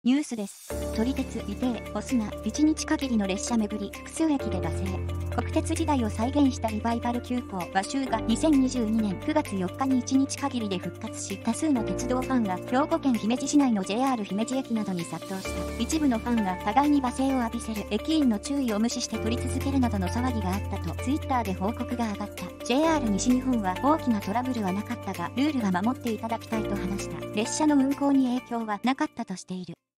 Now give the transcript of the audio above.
ニュースです。撮り鉄いて押すな、1日限りの列車巡り、複数駅で惰性。国鉄時代を再現したリバイバル急行和州が2022年9月4日に1日限りで復活し、多数の鉄道ファンが兵庫県姫路市内の JR 姫路駅などに殺到した。一部のファンが互いに罵声を浴びせる、駅員の注意を無視して撮り続けるなどの騒ぎがあったとツイッターで報告が上がった。JR 西日本は大きなトラブルはなかったが、ルールは守っていただきたいと話した。列車の運行に影響はなかったとしている。